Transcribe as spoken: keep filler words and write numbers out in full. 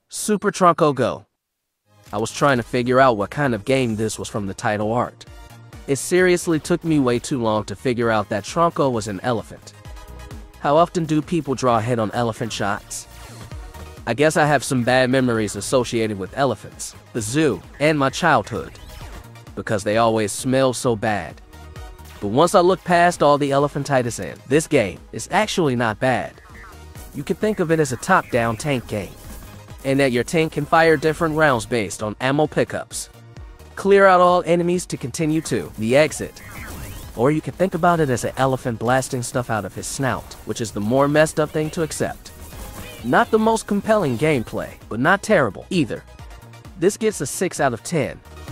Super Trunko Go. I was trying to figure out what kind of game this was from the title art. It seriously took me way too long to figure out that Trunko was an elephant. How often do people draw hit on elephant shots? I guess I have some bad memories associated with elephants, the zoo, and my childhood, because they always smell so bad. But once I look past all the elephantitis in, this game is actually not bad. You can think of it as a top-down tank game, and that your tank can fire different rounds based on ammo pickups. Clear out all enemies to continue to the exit. Or you can think about it as an elephant blasting stuff out of his snout, which is the more messed up thing to accept. Not the most compelling gameplay, but not terrible either. This gets a six out of ten.